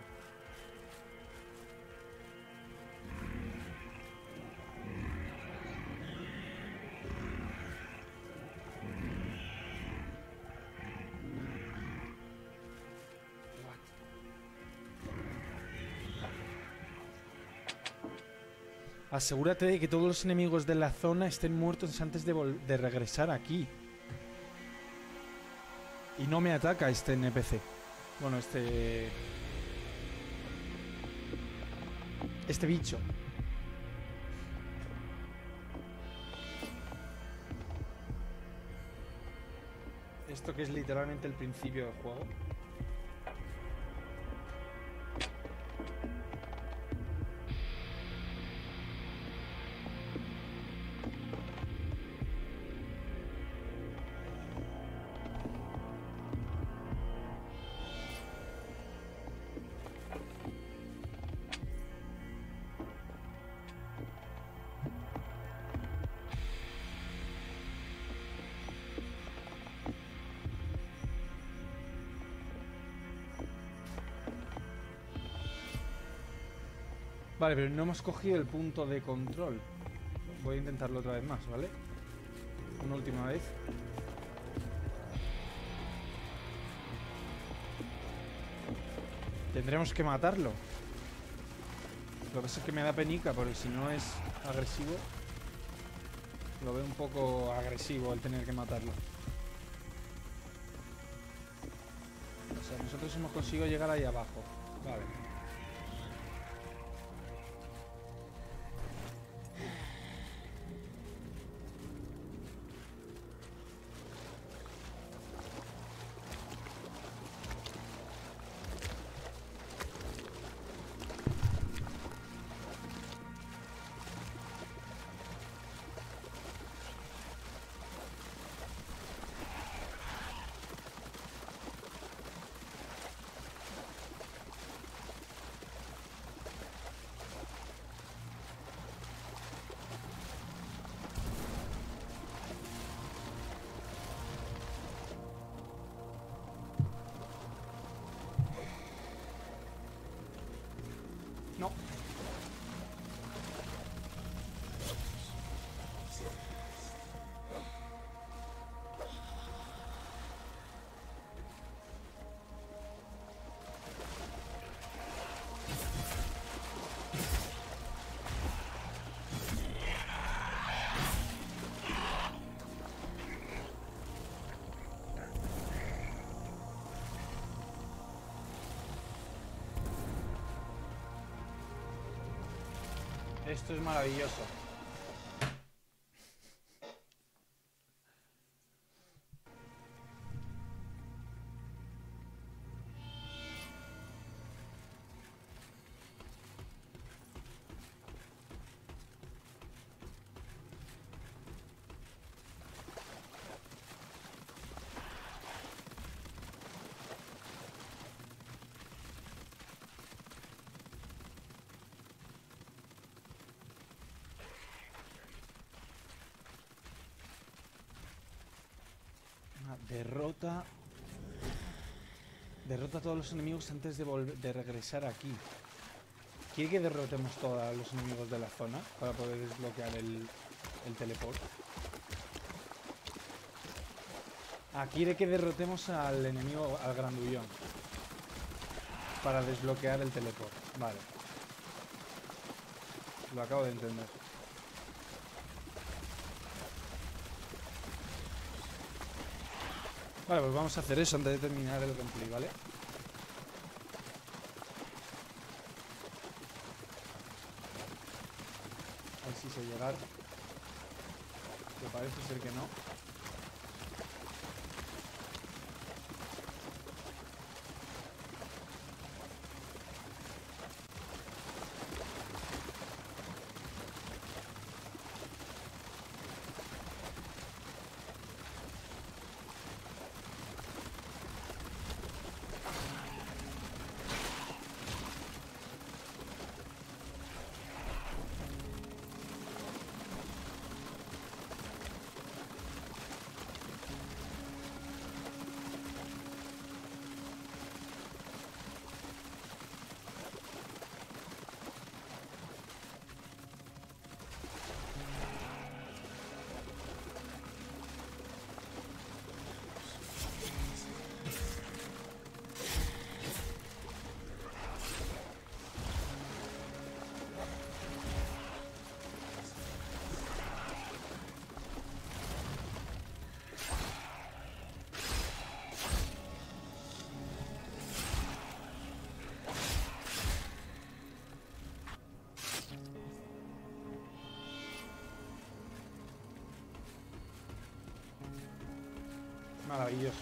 A: Asegúrate de que todos los enemigos de la zona estén muertos antes de, vol- de regresar aquí. Y no me ataca este N P C. Bueno, este... Este bicho. Esto que es literalmente el principio del juego. Vale, pero no hemos cogido el punto de control. Voy a intentarlo otra vez más, ¿vale? Una última vez. Tendremos que matarlo. Lo que pasa es que me da penica, porque si no es agresivo... Lo veo un poco agresivo el tener que matarlo. O sea, nosotros hemos conseguido llegar ahí abajo. Vale. No. Esto es maravilloso. Derrota... Derrota a todos los enemigos antes de, volver, de regresar aquí. ¿Quiere que derrotemos todos los enemigos de la zona para poder desbloquear el, el teleport? Ah, quiere que derrotemos al enemigo, al grandullón, para desbloquear el teleport. Vale. Lo acabo de entender. Vale, pues vamos a hacer eso antes de terminar el gameplay, ¿vale? A ver si sé llegar. Que parece ser que no. Maravilloso.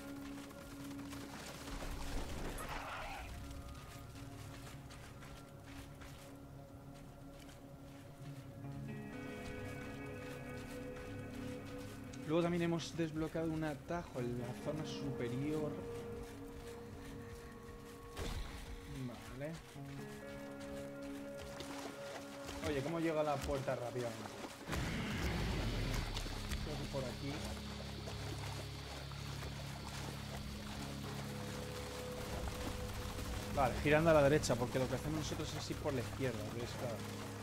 A: Luego también hemos desbloqueado un atajo en la zona superior. Vale. Oye, ¿cómo llega a la puerta rápidamente? Creo que por aquí. Vale, girando a la derecha, porque lo que hacemos nosotros es ir por la izquierda, ¿ves? Claro.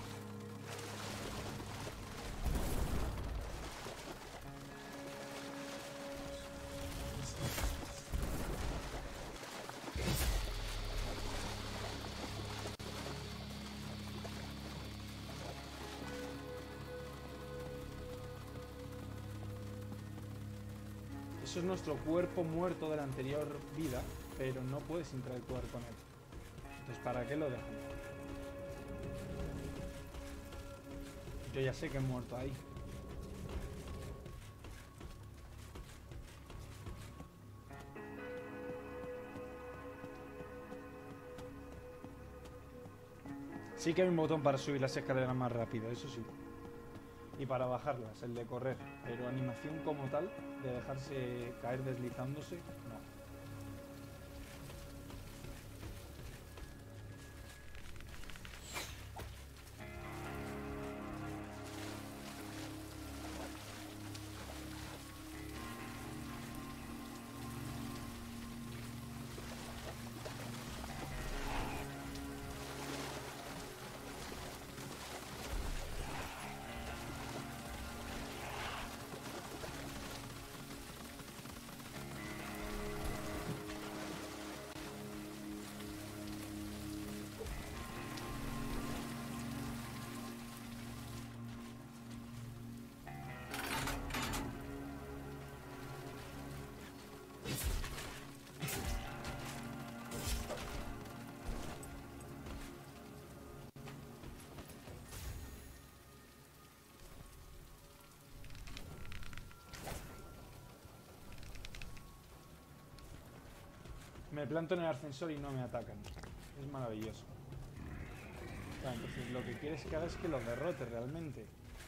A: Eso es nuestro cuerpo muerto de la anterior vida, pero no puedes interactuar con él. Entonces, ¿para qué lo dejan? Yo ya sé que he muerto ahí. Sí que hay un botón para subir las escaleras más rápido, eso sí. Y para bajarlas, el de correr. Pero animación como tal, de dejarse caer deslizándose, no. Me planto en el ascensor y no me atacan. Es maravilloso. Claro, entonces lo que quieres que haga es que los derrote realmente.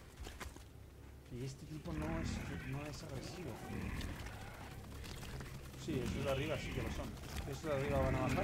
A: Y este tipo no es, no es agresivo. Sí, esos de arriba sí que lo son. Esos de arriba van a bajar.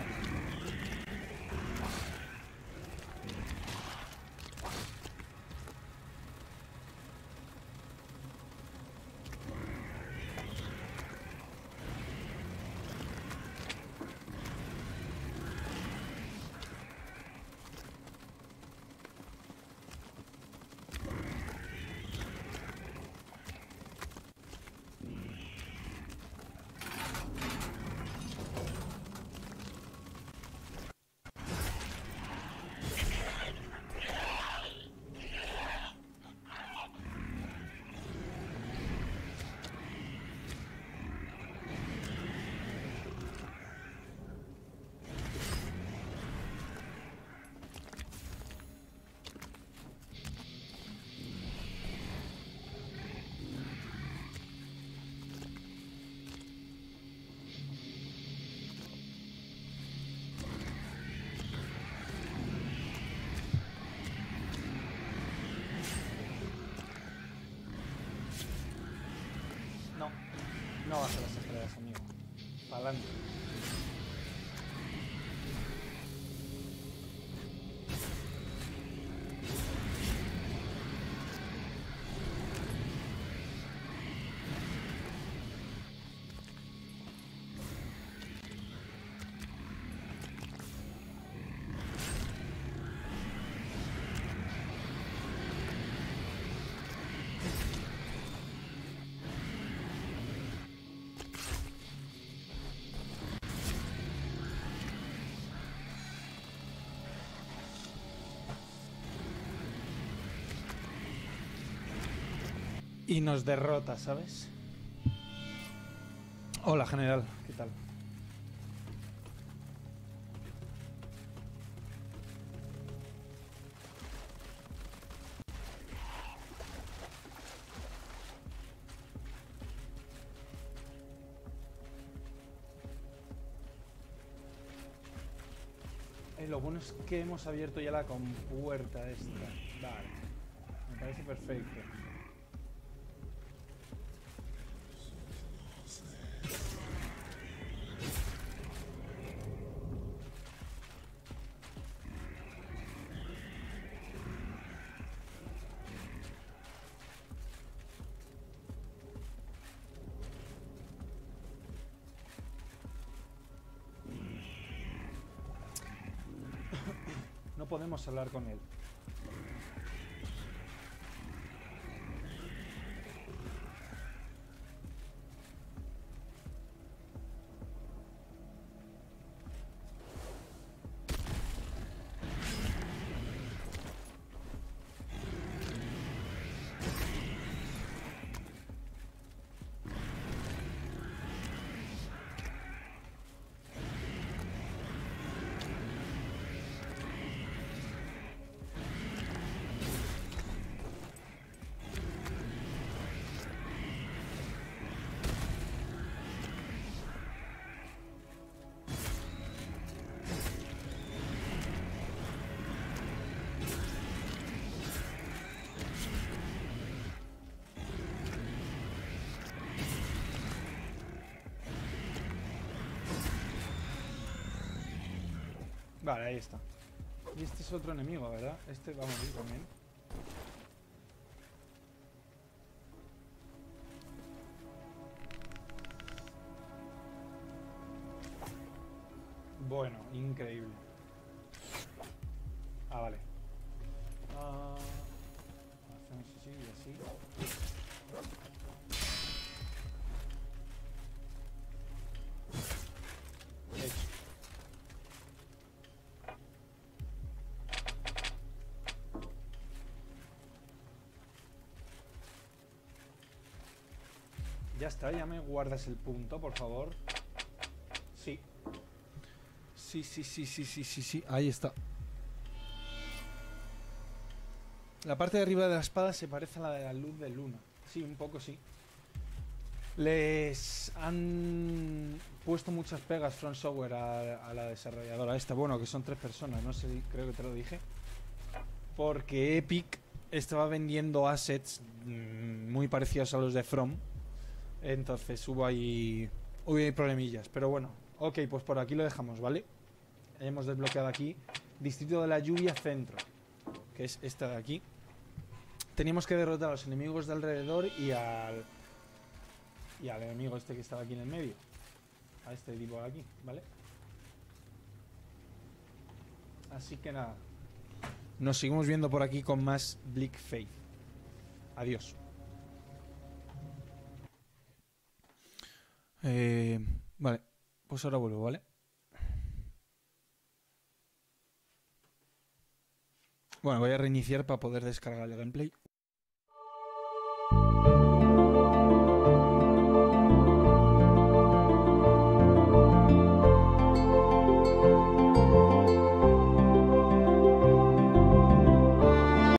A: No, no bajo las escaleras, amigo. Para adelante. Y nos derrota, ¿sabes? Hola, general. ¿Qué tal? Vale, lo bueno es que hemos abierto ya la compuerta esta. Vale, me parece perfecto. No podemos hablar con él. Vale, ahí está. Y este es otro enemigo, ¿verdad? Este va a morir también. Bueno, increíble. Ah, vale. Ah, hacemos así y así. Hecho. Ya está, ya me guardas el punto, por favor. Sí. Sí, sí, sí, sí, sí, sí, sí. Ahí está. La parte de arriba de la espada se parece a la de la luz de luna. Sí, un poco sí. Les han puesto muchas pegas Front Software a, a la desarrolladora esta. Bueno, que son tres personas, no sé, creo que te lo dije. Porque Epic estaba vendiendo assets mmm, muy parecidos a los de From. Entonces hubo ahí, hubo ahí problemillas. Pero bueno, ok, pues por aquí lo dejamos, ¿vale? Hemos desbloqueado aquí Distrito de la Lluvia Centro, que es esta de aquí. Teníamos que derrotar a los enemigos de alrededor y al y al enemigo este que estaba aquí en el medio, a este tipo de aquí, ¿vale? Así que nada, nos seguimos viendo por aquí con más Bleak Faith. Adiós. Eh, vale, pues ahora vuelvo, ¿vale? Bueno, voy a reiniciar para poder descargar el gameplay.